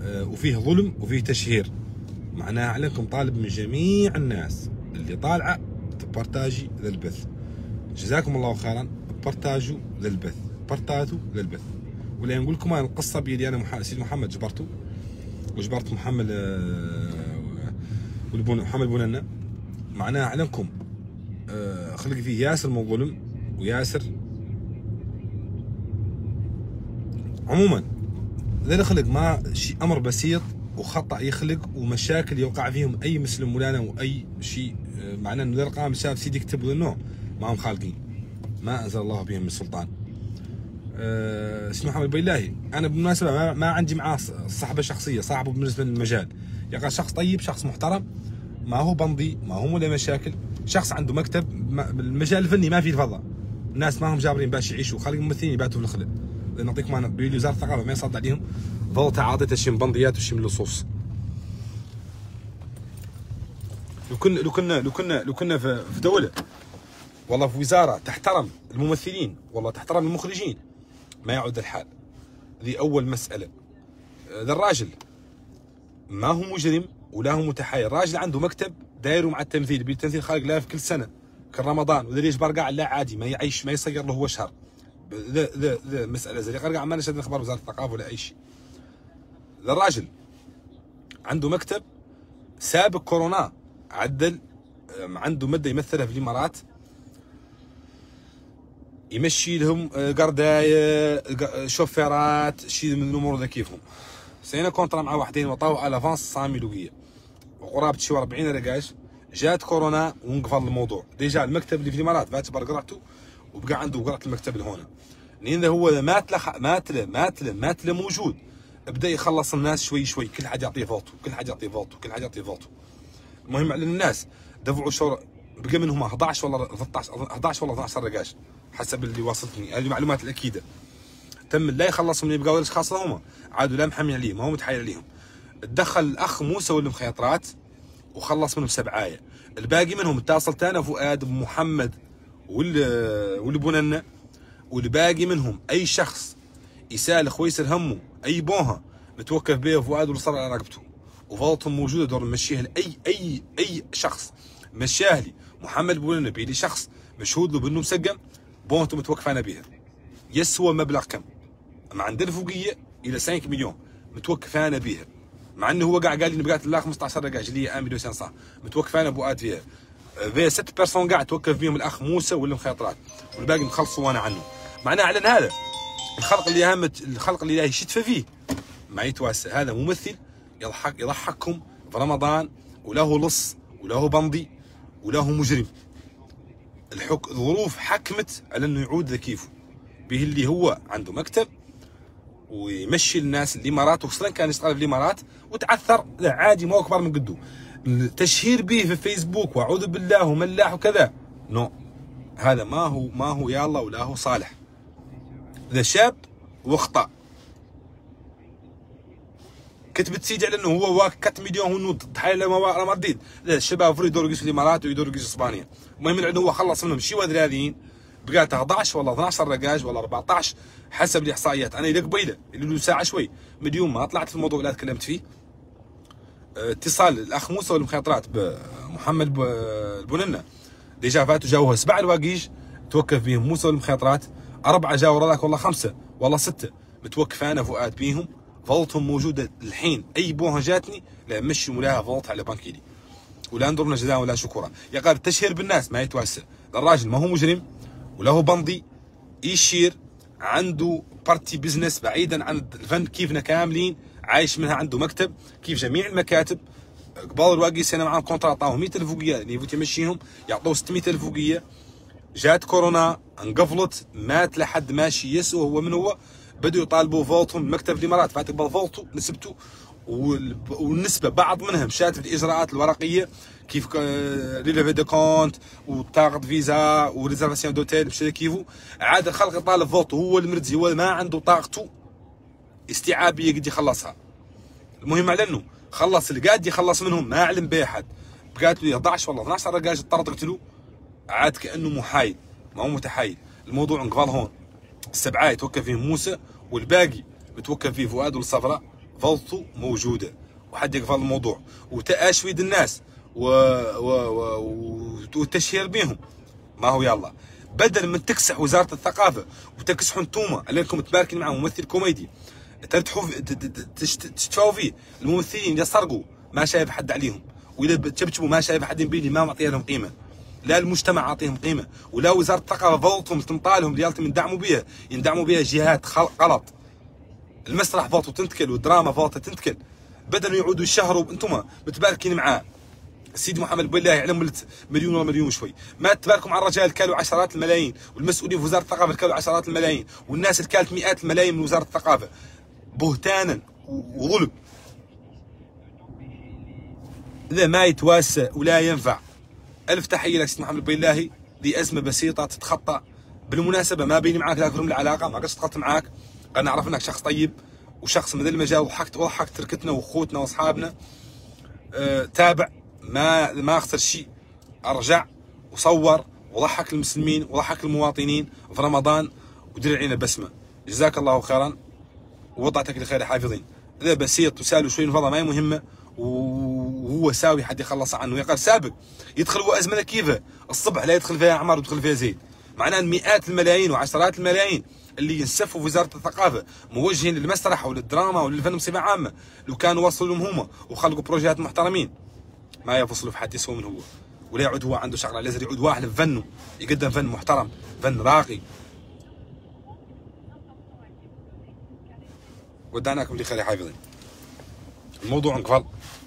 وفيه ظلم وفيه تشهير. معناها عليكم طالب من جميع الناس اللي طالعه تبارتاجي للبث. جزاكم الله خيرا، بارتاجوا للبث، بارتاجوا للبث. ولا نقول لكم انا القصه بيدي انا سيد محمد جبرته وجبرت محمد محمد بوننا. معناها عليكم خلق فيه ياسر من ظلم وياسر عموما. ذا الخلق ما شيء امر بسيط وخطا يخلق ومشاكل يوقع فيهم اي مسلم مولانا واي شيء. معناه انه ذا القام شاف سيدي يكتب للنوع ما هم خالقين، ما انزل الله بهم من سلطان. اسمه محمد بالله انا بالمناسبه ما عندي معاه صحبه شخصيه، صاحبه بالنسبه للمجال. يا اخي شخص طيب، شخص محترم، ما هو بمضي، ما هو ولا مشاكل، شخص عنده مكتب. بالمجال الفني ما في فضاء، الناس ما هم جابرين باش يعيشوا، خالق ممثلين يباتوا في الخلق. نعطيكم انا بيقول وزاره الثقافه ما يصد عليهم ضغط عاطته شي بنديات وشي من اللصوص. لو كنا في دوله والله، في وزاره تحترم الممثلين، والله تحترم المخرجين، ما يعود الحال. ذي اول مساله. ذا الراجل ما هو مجرم ولا هو متحايل، الراجل عنده مكتب دايره مع التمثيل، بالتمثيل خالق لا في كل سنه كرمضان، وذا ليش برقع لا عادي ما يعيش ما يصير له هو شهر. ذا مساله زي قرقع ما نشهد اخبار وزاره الثقافه ولا اي شيء. ذا الراجل عنده مكتب سابق كورونا، عدل عنده مده يمثلها في الامارات، يمشي لهم قردايه شوفيرات شيء من الامور ذا كيفهم. سينا كونترا مع واحدين وطاو على فانس 100 لوقيه وقرابه شي 40 رقاش. جات كورونا وانقفل الموضوع. ديجا المكتب اللي في الامارات فات برقرته وبقى عنده قرعه المكتب اللي هنا. لان هو ماتله موجود، بدا يخلص الناس شوي شوي، كل حد يعطيه فولتو، كل حد يعطيه فولتو، كل حد يعطيه فولتو. المهم على الناس دفعوا شهر بقى منهم 11 ولا 11 ولا 12 رقاش حسب اللي واصلتني، هذه المعلومات الاكيده. تم لا يخلصهم اللي بقاو خاصه هم عادوا لا محمي عليهم، ما هو متحايل عليهم. تدخل الاخ موسى والمخيطرات وخلص منهم 7. الباقي منهم اتصل تانا فؤاد محمد والبننا، والباقي منهم اي شخص يسالخ ويسر همه اي بوها متوكف به فؤاد والصبر على رقبته، وفضلتهم موجوده دور نمشيها لاي اي شخص مشاها لي محمد بوننا بيدي شخص مشهود له بانه مسقم بوهته متوقفانا بها. يسوى مبلغ كم؟ ما عندنا فوقيه الى 5 مليون متوقفانا بها، مع انه هو قاعد قال لي بقات الله 15 رقاش اللي هي 1 مليون صح متوقفانا بوقات فيها. في 6 بيرسون قاعد توقف بهم الاخ موسى والمخيطرات، والباقي مخلصوا وانا عنه. معناه على هذا الخلق اللي يشتفى فيه ما يتواسى. هذا ممثل يضحككم في رمضان، وله لص وله بمضي وله مجرم. الظروف حكمت على انه يعود ذا كيفه به، اللي هو عنده مكتب ويمشي الناس الامارات، وخصوصا كان يشتغل في الامارات وتعثر. لا عادي، ما هو اكبر من قده. التشهير به في فيسبوك واعوذ بالله وملاح وكذا نو، هذا ما هو يا الله ولا هو صالح. ذا شاب واخطا، كتبت سيدي على انه هو واك 4 مليون وانه تحايل رمضان. لا الشباب فري يدوروا يقيسوا الامارات ويدوروا يقيسوا اسبانيا. المهم انه هو خلص منهم شي وذراذين، بقات 11 ولا 12 رقاش ولا 14 حسب الاحصائيات. انا الى قبيله اللي له ساعه شوي من يوم ما طلعت في الموضوع ولا تكلمت فيه. اتصال الاخ موسى والمخيطرات بمحمد البننا، ديجا فاتوا جاوها 7 الواقيج توقف بهم موسى والمخيطرات، 4 جاوا وراك والله 5 والله 6 متوقف انا فؤاد بيهم. فضلتهم موجوده الحين، اي بوها جاتني لا مشي مولاها فضلت على بانكيلي ولا انظرنا جزاء ولا شكورا. يا قال التشهير بالناس ما يتوسع. الراجل ما هو مجرم ولا هو بمضي، يشير عنده بارتي بزنس بعيدا عن الفن كيفنا كاملين، عايش منها، عنده مكتب كيف جميع المكاتب. قبل الواقي سنه معهم كونترا عطاهم 100 الف وقيه اللي يفوت يمشيهم يعطوه 600 الف وقيه. جات كورونا انقفلت، مات لحد ماشي يسوى هو من هو. بدوا يطالبوا فولتهم، مكتب الامارات فاتك بالفولتو نسبته، والنسبه بعض منها مشات في الاجراءات الورقيه كيف ريليفي دو كونت وطاقه فيزا وريزرفاسيون دوتيل بشكل كيفو. عاد الخلق يطالب فولتو، هو المرتزي هو ما عنده طاقته استيعابيه قد يخلصها. المهم على انه خلص اللي قاعد يخلص منهم، ما علم به احد. بقات له 11 ولا 12 رقاش اضطر تقتلوه، عاد كانه محايد ما هو متحايل. الموضوع انقفل هون. 7 يتوكل فيهم موسى والباقي بتوكل فيه فؤاد والصفراء. فولتو موجوده وحد يقفل الموضوع وتاشويد الناس والتشهير بهم. ما هو يلا بدل من تكسح وزاره الثقافه وتكسحوا انتوما عليكم تباركين مع ممثل كوميدي ترتحوا تشتفوا فيه، الممثلين اللي سرقوا ما شايف حد عليهم، واذا تشبشبوا ما شايف حد بيني ما معطيه لهم قيمه، لا المجتمع عاطيهم قيمه، ولا وزاره الثقافه فولتهم تنطالهم ديالتهم يندعموا بها جهات غلط. المسرح فولتو تنتكل والدراما فولتو تنتكل، بدل يعودوا يشهروا انتم متباركين معاه. سيدي محمد بالله يعلم مليون ولا مليون وشوي، ما تباركوا مع الرجال كالوا عشرات الملايين، والمسؤولين في وزاره الثقافه كالوا عشرات الملايين، والناس اللي كالت مئات الملايين من وزاره الثقافه بهتانا وظلم. لا ما يتواسى ولا ينفع. الف تحيه لك سيدي محمد بالله، دي ازمه بسيطه تتخطى. بالمناسبه ما بيني معاك لا كرم العلاقه، ما قصدت معاك، انا نعرف انك شخص طيب وشخص من المجال، وضحكت تركتنا واخوتنا واصحابنا. تابع ما اخسر شيء، ارجع وصور وضحك المسلمين وضحك المواطنين في رمضان ودير علينا بسمه. جزاك الله خيرا ووضعتك لخير حافظين. هذا بسيط وسهل وشوي نفضه ما هي مهمه، وهو ساوي حد يخلص عنه. يقال سابق يدخل هو ازمه كيفه الصبح لا يدخل فيها عمر ويدخل فيها زيد، معناه مئات الملايين وعشرات الملايين اللي ينسفوا في وزاره الثقافه موجهين للمسرح وللدراما وللفن بصفه عامه، لو كانوا وصلوا لهم هما وخلقوا بروجيات محترمين ما يفصلوا في حد يسوى من هو، ولا يعود هو عنده شغله، لازم يعود واحد في فنه يقدم فن محترم، فن راقي. ودعناكم لخير حافظين. الموضوع انقفل.